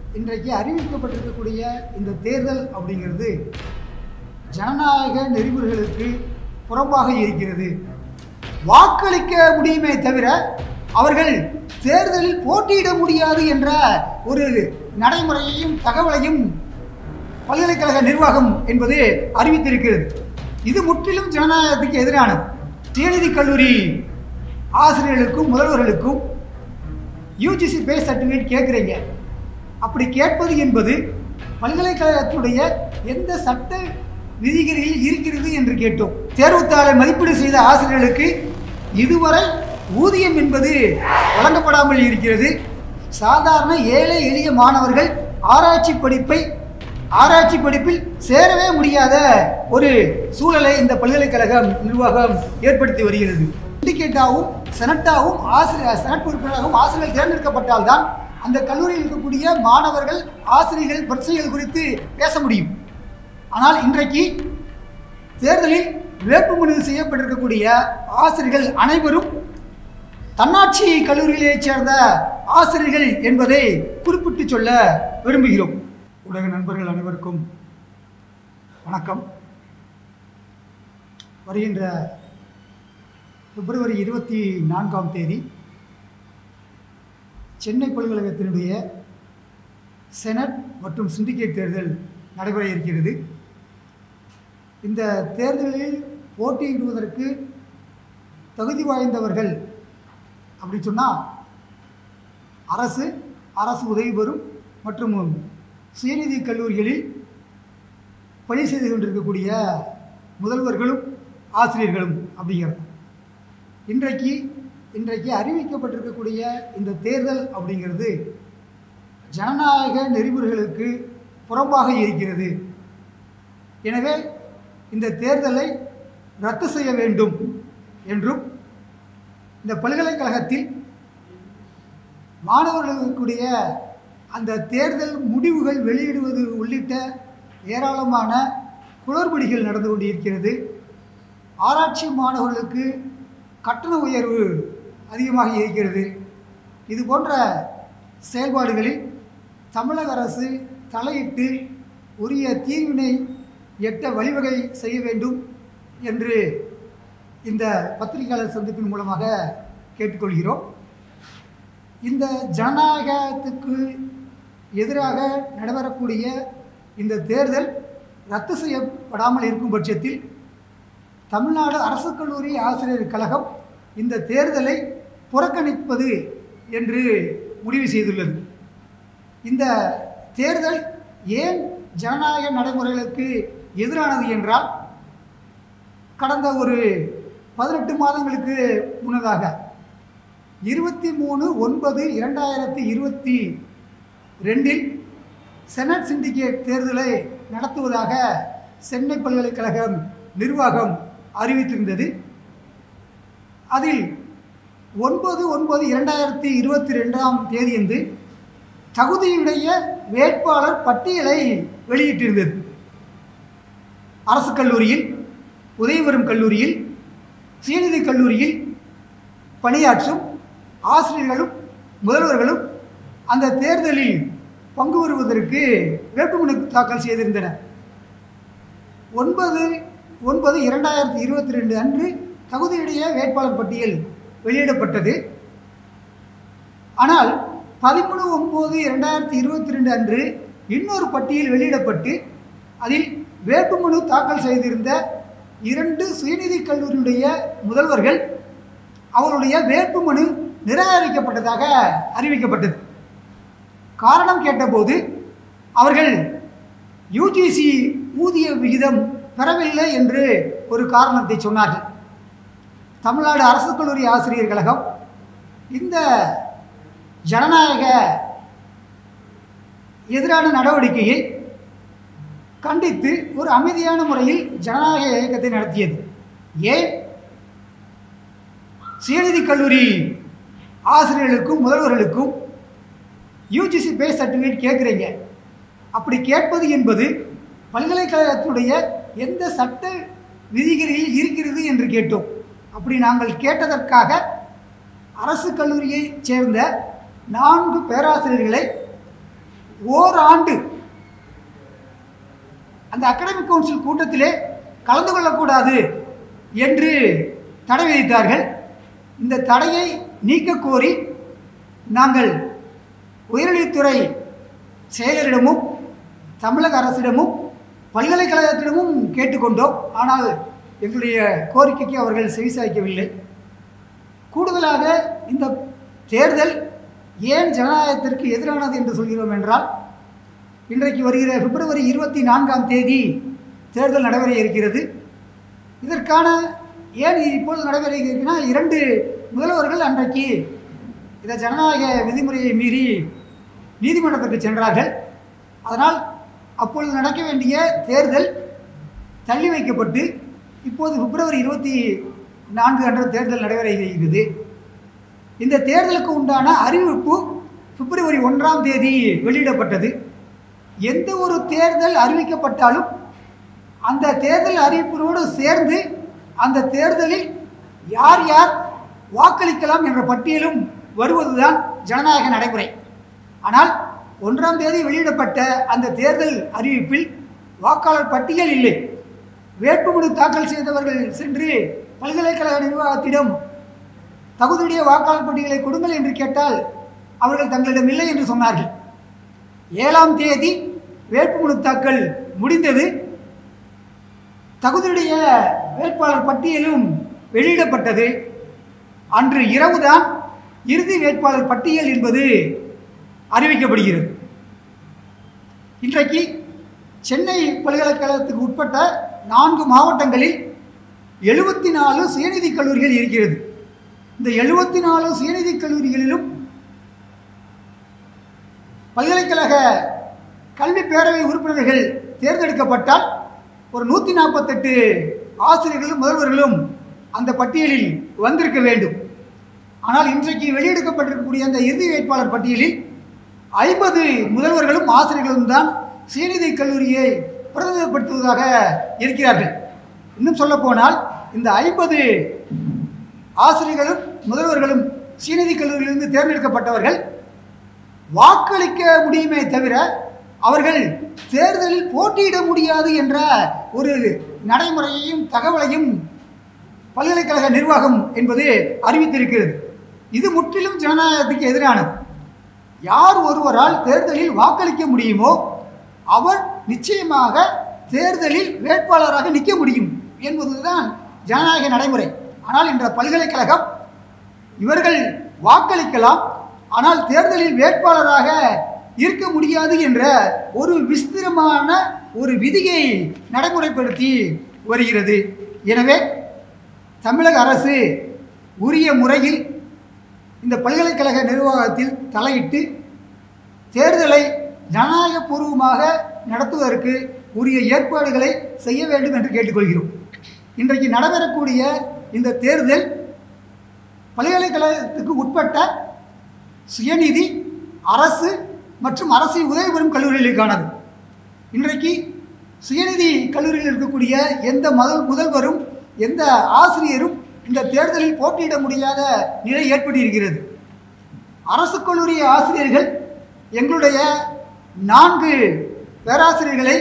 இன்றைக்கு அறிவிக்கப்பட்டிருக்கக்கூடிய இந்த தேர்தல் அப்படிங்கிறது ஜனநாயக நெறிமுறைகளுக்கு புறம்பாக இருக்கிறது. வாக்களிக்க முடியுமே தவிர அவர்கள் தேர்தலில் போட்டியிட முடியாது என்ற ஒரு நடைமுறையையும் தகவலையும் பல்கலைக்கழக நிர்வாகம் என்பது அறிவித்திருக்கிறது. இது முற்றிலும் ஜனநாயகத்துக்கு எதிரானது. சுயநிதி கல்லூரி ஆசிரியர்களுக்கும் முதல்வர்களுக்கும் யூஜிசி பே சர்டிஃபிகேட் கேட்குறீங்க. அப்படி கேட்பது என்பது பல்கலைக்கழகத்துடைய எந்த சட்ட விதிகளில் இருக்கிறது என்று கேட்டோம். தேர்வுத்தாளை மதிப்பீடு செய்த ஆசிரியர்களுக்கு இதுவரை ஊதியம் என்பது வழங்கப்படாமல் இருக்கிறது. சாதாரண ஏழை எளிய மாணவர்கள் ஆராய்ச்சி படிப்பில் சேரவே முடியாத ஒரு சூழலை இந்த பல்கலைக்கழக நிர்வாகம் ஏற்படுத்தி வருகிறது. சிண்டிகேட்டாகவும் செனட்டாகவும் செனட் உறுப்பினராகவும் ஆசிரியர்கள் தேர்ந்தெடுக்கப்பட்டால்தான் அந்த கல்லூரியில் இருக்கக்கூடிய மாணவர்கள் ஆசிரியர்கள் பிரச்சனைகள் குறித்து பேச முடியும். ஆனால் இன்றைக்கு தேர்தலில் வேட்புமனு செய்யப்பட்டிருக்கக்கூடிய ஆசிரியர்கள் அனைவரும் தன்னாட்சி கல்லூரிகளைச் சேர்ந்த ஆசிரியர்கள் என்பதை குறிப்பிட்டு சொல்ல விரும்புகிறோம். ஊடக நண்பர்கள் அனைவருக்கும் வணக்கம். வருகின்ற பிப்ரவரி 24ஆம் தேதி சென்னை பல்கலைக்கழகத்தினுடைய செனட் மற்றும் சிண்டிகேட் தேர்தல் நடைபெற இருக்கிறது. இந்த தேர்தலில் போட்டியிடுவதற்கு தகுதி வாய்ந்தவர்கள் அப்படி சொன்னால் அரசு உதவி பெறும் மற்றும் சுயநிதி கல்லூரிகளில் பணி செய்து கொண்டிருக்கக்கூடிய முதல்வர்களும் ஆசிரியர்களும் அப்படிங்கிறது. இன்றைக்கு அறிவிக்கப்பட்டிருக்கக்கூடிய இந்த தேர்தல் அப்படிங்கிறது ஜனநாயக நெறிமுறைகளுக்கு புறம்பாக இருக்கிறது. எனவே இந்த தேர்தலை ரத்து செய்ய வேண்டும் என்றும் இந்த பல்கலைக்கழகத்தில் மாணவர்களுக்குடைய அந்த தேர்தல் முடிவுகள் வெளியிடுவது உள்ளிட்ட ஏராளமான குளறுபடிகள் நடந்து கொண்டிருக்கிறது. ஆராய்ச்சி மாணவர்களுக்கு கட்டண உயர்வு அதிகமாக இருக்கிறது. இது போன்ற செயல்பாடுகளில் தமிழக அரசு தலையிட்டு உரிய தீர்வினை எட்ட வழிவகை செய்ய வேண்டும் என்று இந்த பத்திரிகையாளர் சந்திப்பின் மூலமாக கேட்டுக்கொள்கிறோம். இந்த ஜனநாயகத்துக்கு எதிராக நடைபெறக்கூடிய இந்த தேர்தல் ரத்து செய்யப்படாமல் இருக்கும் பட்சத்தில் தமிழ்நாடு அரசு கல்லூரி ஆசிரியர் கழகம் இந்த தேர்தலை புறக்கணிப்பது என்று முடிவு செய்துள்ளது. இந்த தேர்தல் ஏன் ஜனநாயக நடைமுறைகளுக்கு எதிரானது என்றால், கடந்த ஒரு 18 மாதங்களுக்கு முன்னதாக 23/9/2022 செனட் சிண்டிகேட் தேர்தலை நடத்துவதாக சென்னை பல்கலைக்கழகம் நிர்வாகம் அறிவித்திருந்தது. அதில் 9/9/2022 தேதியன்று தகுதியுடைய வேட்பாளர் பட்டியலை வெளியிட்டிருந்தது. அரசு கல்லூரியில், உதவி பெறும் கல்லூரியில், சுயநிதி கல்லூரியில் பணியாற்றும் ஆசிரியர்களும் முதல்வர்களும் அந்த தேர்தலில் பங்கு பெறுவதற்கு வேட்புமனு தாக்கல் செய்திருந்தனர். 9/9/2022 அன்று தகுதியுடைய வேட்பாளர் பட்டியல் வெளியிடப்பட்டது. ஆனால் 13/9/2022 அன்று இன்னொரு பட்டியல் வெளியிடப்பட்டு அதில் வேட்புமனு தாக்கல் செய்திருந்த 2 சுயநிதி கல்லூரியுடைய முதல்வர்கள் அவருடைய வேட்புமனு நிராகரிக்கப்பட்டதாக அறிவிக்கப்பட்டது. காரணம் கேட்டபோது அவர்கள் யூஜிசி ஊதிய விகிதம் பெறவில்லை என்று ஒரு காரணத்தை சொன்னார்கள். தமிழ்நாடு அரசு கல்லூரி ஆசிரியர் கழகம் இந்த ஜனநாயக எதிரான நடவடிக்கையை கண்டித்து ஒரு அமைதியான முறையில் ஜனநாயக இயக்கத்தை நடத்தியது. ஏன் சுயநிதி கல்லூரி ஆசிரியர்களுக்கும் முதல்வர்களுக்கும் யூஜிசி பே சர்டிஃபிகேட் கேட்குறீங்க? அப்படி கேட்பது என்பது பல்கலைக்கழகத்துடைய எந்த சட்ட விதிகளில் இருக்கிறது என்று கேட்டோம். அப்படி நாங்கள் கேட்டதற்காக அரசு கல்லூரியை சேர்ந்த 4 பேராசிரியர்களை ஓராண்டு அந்த அகாடமிக் கவுன்சில் கூட்டத்திலே கலந்து கொள்ளக்கூடாது என்று தடை விதித்தார்கள். இந்த தடையை நீக்க கோரி நாங்கள் உயர்கல்வித்துறை செயலரிடமும் தமிழக அரசிடமும் பல்கலைக்கழகத்திடமும் கேட்டுக்கொண்டோம். ஆனால் எங்களுடைய கோரிக்கைக்கு அவர்கள் செவிசாய்க்கவில்லை. கூடுதலாக இந்த தேர்தல் ஏன் ஜனநாயகத்திற்கு எதிரானது என்று சொல்கிறோம் என்றால், இன்றைக்கு வருகிற பிப்ரவரி 24ஆம் தேதி தேர்தல் நடைபெற இருக்கிறது. இதற்கான ஏன் இப்பொழுது நடைபெற இருக்கிறதுனா, 2 முதல்வர்கள் அன்றைக்கு இந்த ஜனநாயக விதிமுறையை மீறி நீதிமன்றத்திற்கு சென்றார்கள். அதனால் அப்பொழுது நடக்க வேண்டிய தேர்தல் தள்ளி வைக்கப்பட்டு இப்போது பிப்ரவரி 24 அன்று தேர்தல் நடைபெற இருக்கிறது. இந்த தேர்தலுக்கு உண்டான அறிவிப்பு பிப்ரவரி 1ஆம் தேதி வெளியிடப்பட்டது. எந்த ஒரு தேர்தல் அறிவிக்கப்பட்டாலும் அந்த தேர்தல் அறிவிப்பினோடு சேர்ந்து அந்த தேர்தலில் யார் யார் வாக்களிக்கலாம் என்ற பட்டியலும் வருவதுதான் ஜனநாயக நடைமுறை. ஆனால் 1ஆம் தேதி வெளியிடப்பட்ட அந்த தேர்தல் அறிவிப்பில் வாக்காளர் பட்டியல் இல்லை. வேட்புமனு தாக்கல் செய்தவர்கள் சென்று பல்கலைக்கழக நிர்வாகத்திடம் தகுதியுடைய வாக்காளர் பட்டியலை கொடுங்கள் என்று கேட்டால் அவர்கள் தங்களிடம் இல்லை என்று சொன்னார்கள். 7ஆம் தேதி வேட்புமனு தாக்கல் முடிந்தது. தகுதியுடைய வேட்பாளர் பட்டியலும் வெளியிடப்பட்டது. அன்று இரவுதான் இறுதி வேட்பாளர் பட்டியல் என்பது அறிவிக்கப்படுகிறது. இன்றைக்கு சென்னை பல்கலைக்கழகத்துக்கு உட்பட்ட 4 மாவட்டங்களில் 74 சுயநிதி கல்லூரிகள் இருக்கிறது. இந்த 74 சுயநிதி கல்லூரிகளிலும் பல்கலைக்கழக கல்வி பேரவை உறுப்பினர்கள் தேர்ந்தெடுக்கப்பட்டால் ஒரு 148 ஆசிரியர்களும் முதல்வர்களும் அந்த பட்டியலில் வந்திருக்க வேண்டும். ஆனால் இன்றைக்கு வெளியிடப்பட்டிருக்கக்கூடிய அந்த இறுதி வேட்பாளர் பட்டியலில் 50 முதல்வர்களும் ஆசிரியர்களும் தான் சுயநிதி கல்லூரியை பிரதிநிதிப்படுத்துவதாக இருக்கிறார்கள். இன்னும் சொல்லப்போனால் இந்த 50 ஆசிரியர்களும் முதல்வர்களும் சுயநிதி கல்லூரியிலிருந்து தேர்ந்தெடுக்கப்பட்டவர்கள் வாக்களிக்க முடியுமே தவிர அவர்கள் தேர்தலில் போட்டியிட முடியாது என்ற ஒரு நடைமுறையையும் தகவலையும் பல்கலைக்கழக நிர்வாகம் என்பது அறிவித்திருக்கிறது. இது முற்றிலும் ஜனநாயகத்துக்கு எதிரானது. யார் ஒருவரால் தேர்தலில் வாக்களிக்க முடியுமோ அவர் நிச்சயமாக தேர்தலில் வேட்பாளராக நிற்க முடியும் என்பதுதான் ஜனநாயக நடைமுறை. ஆனால் இந்த பல்கலைக்கழகம் இவர்கள் வாக்களிக்கலாம், ஆனால் தேர்தலில் வேட்பாளராக இருக்க முடியாது என்ற ஒரு விஸ்திரமான ஒரு விதியை நடைமுறைப்படுத்தி வருகிறது. எனவே தமிழக அரசு உரிய முறையில் இந்த பல்கலைக்கழக நிர்வாகத்தில் தலையிட்டு தேர்தலை ஜனநாயகபூர்வமாக நடத்துவதற்கு உரிய ஏற்பாடுகளை செய்ய வேண்டும் என்று கேட்டுக்கொள்கிறோம். இன்றைக்கு நடைபெறக்கூடிய இந்த தேர்தல் பல்கலைக்கழகத்துக்கு உட்பட்ட சுயநிதி, அரசு மற்றும் அரசு உதவி பெறும் கல்லூரிகளுக்கானது. இன்றைக்கு சுயநிதி கல்லூரியில் இருக்கக்கூடிய எந்த முதல்வரும் எந்த ஆசிரியரும் இந்த தேர்தலில் போட்டியிட முடியாத நிலை ஏற்பட்டிருக்கிறது. அரசு கல்லூரி ஆசிரியர்கள் எங்களுடைய 4 பேராசிரியர்களை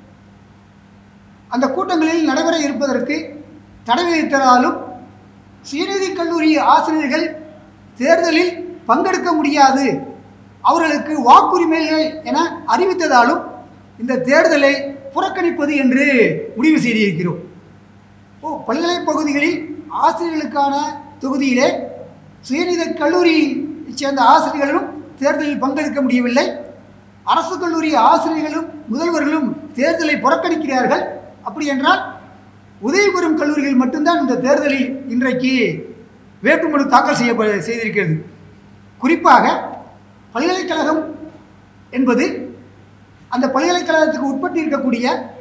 அந்த கூட்டங்களில் நடைபெற இருப்பதற்கு தடை விதித்ததாலும் சுயநிதி கல்லூரி ஆசிரியர்கள் தேர்தலில் பங்கெடுக்க முடியாது, அவர்களுக்கு வாக்குரிமை என அறிவித்ததாலும் இந்த தேர்தலை புறக்கணிப்பது என்று முடிவு செய்திருக்கிறோம். பல்கலை பகுதிகளில் ஆசிரியர்களுக்கான தொகுதியிலே சுயநிதி கல்லூரியை சேர்ந்த ஆசிரியர்களும் தேர்தலில் பங்கெடுக்க முடியவில்லை. அரசு கல்லூரி ஆசிரியர்களும் முதல்வர்களும் தேர்தலை புறக்கணிக்கிறார்கள். அப்படி என்றால் உதவி பெறும் கல்லூரிகள் மட்டும்தான் இந்த தேர்தலில் இன்றைக்கு வேட்புமனு தாக்கல் செய்திருக்கிறது. குறிப்பாக பல்கலைக்கழகம் என்பது அந்த பல்கலைக்கழகத்துக்கு உட்பட்டு இருக்கக்கூடிய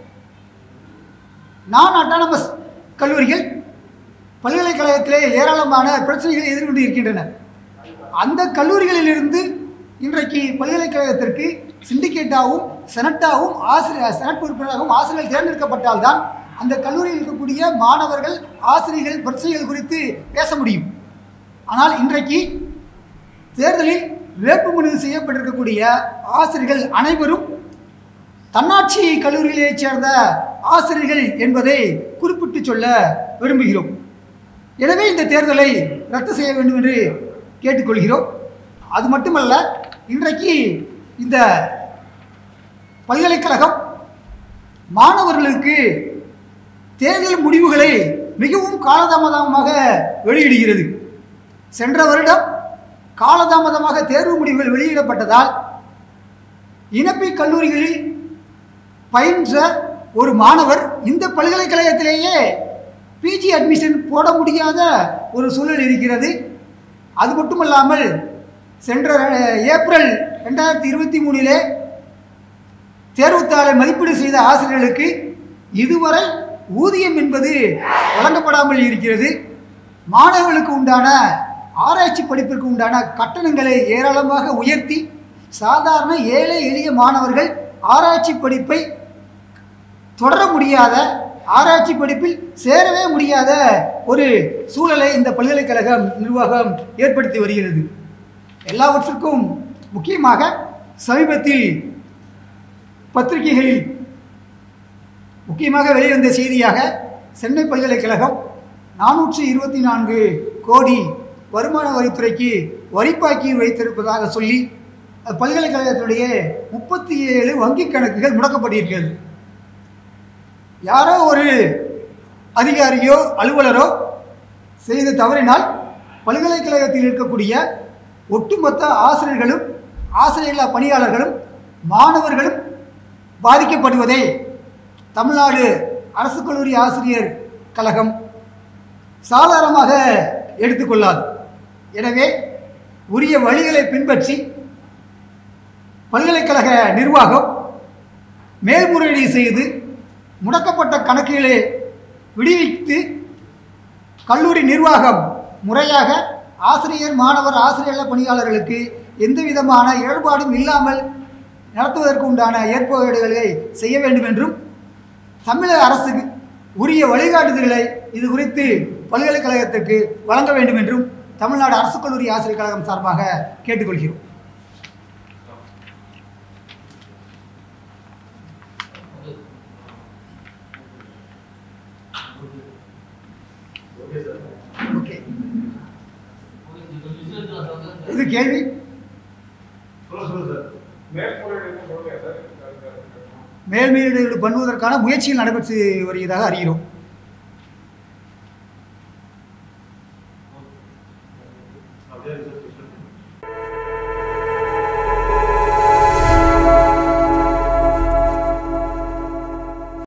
நான் அட்டானமஸ் கல்லூரிகள் பல்கலைக்கழகத்திலே ஏராளமான பிரச்சனைகளை எதிர்கொண்டு இருக்கின்றன. அந்த கல்லூரிகளிலிருந்து இன்றைக்கு பல்கலைக்கழகத்திற்கு சிண்டிகேட்டாகவும் செனட்டாகவும் செனட் உறுப்பினராகவும் ஆசிரியர்கள் தேர்ந்தெடுக்கப்பட்டால்தான் அந்த கல்லூரியில் இருக்கக்கூடிய மாணவர்கள் ஆசிரியர்கள் பிரச்சனைகள் குறித்து பேச முடியும். ஆனால் இன்றைக்கு தேர்தலில் வேட்புமனு செய்யப்பட்டிருக்கக்கூடிய ஆசிரியர்கள் அனைவரும் தன்னாட்சி கல்லூரிகளைச் சேர்ந்த ஆசிரியர்கள் என்பதை குறிப்பிட்டு சொல்ல விரும்புகிறோம். எனவே இந்த தேர்தலை ரத்து செய்ய வேண்டும் என்று கேட்டுக்கொள்கிறோம். அது மட்டுமல்ல, இன்றைக்கு இந்த பல்கலைக்கழகம் மாணவர்களுக்கு தேர்தல் முடிவுகளை மிகவும் காலதாமதமாக வெளியிடுகிறது. சென்ற வருடம் காலதாமதமாக தேர்வு முடிவுகள் வெளியிடப்பட்டதால் இனப்பி கல்லூரிகளில் பயின்ற ஒரு மாணவர் இந்த பல்கலைக்கழகத்திலேயே பிஜி அட்மிஷன் போட முடியாத ஒரு சூழல் இருக்கிறது. அது மட்டுமல்லாமல் சென்ற ஏப்ரல் 2023 தேர்வுத்தாளை மதிப்பீடு செய்த ஆசிரியர்களுக்கு இதுவரை ஊதியம் என்பது வழங்கப்படாமல் இருக்கிறது. மாணவர்களுக்கு உண்டான ஆராய்ச்சி படிப்பிற்கு உண்டான கட்டணங்களை ஏராளமாக உயர்த்தி சாதாரண ஏழை எளிய மாணவர்கள் ஆராய்ச்சி படிப்பை தொடர முடியாத, ஆராய்ச்சி படிப்பில் சேரவே முடியாத ஒரு சூழலை இந்த பல்கலைக்கழக நிர்வாகம் ஏற்படுத்தி வருகிறது. எல்லாவற்றுக்கும் முக்கியமாக சமீபத்தில் பத்திரிகைகளில் முக்கியமாக வெளிவந்த செய்தியாக சென்னை பல்கலைக்கழகம் 424 கோடி வருமான வரித்துறைக்கு வரிப்பாக்கி வைத்திருப்பதாக சொல்லி பல்கலைக்கழகத்துடைய 37 வங்கி கணக்குகள் முடக்கப்பட்டிருக்கிறது. யாரோ ஒரு அதிகாரியோ அலுவலரோ செய்த தவறினால் பல்கலைக்கழகத்தில் இருக்கக்கூடிய ஒட்டுமொத்த ஆசிரியர்களும் ஆசிரியர்கள பணியாளர்களும் மாணவர்களும் பாதிக்கப்படுவதை தமிழ்நாடு அரசு கல்லூரி ஆசிரியர் கழகம் சாதாரணமாக எடுத்துக்கொள்ளாது. எனவே உரிய வழிகளை பின்பற்றி பல்கலைக்கழக நிர்வாகம் மேல்முறையீடு செய்து முடக்கப்பட்ட கணக்குகளை விடுவித்து கல்லூரி நிர்வாகம் முறையாக ஆசிரியர் மாணவர் ஆசிரியர் பணியாளர்களுக்கு எந்த விதமான இடர்பாடும் இல்லாமல் நடத்துவதற்கு உண்டான ஏற்பாடுகளை செய்ய வேண்டும் என்றும் தமிழக அரசுக்கு உரிய வழிகாட்டுதல்களை இது குறித்து பல்கலைக்கழகத்திற்கு வழங்க வேண்டும் என்றும் தமிழ்நாடு அரசு கல்லூரி ஆசிரியர் கழகம் சார்பாக கேட்டுக்கொள்கிறோம். இது கேள்வி மேல்முறையீடு பண்ணுவதற்கான முயற்சிகள் நடைபெற்று வருவதாக அறிகிறோம்.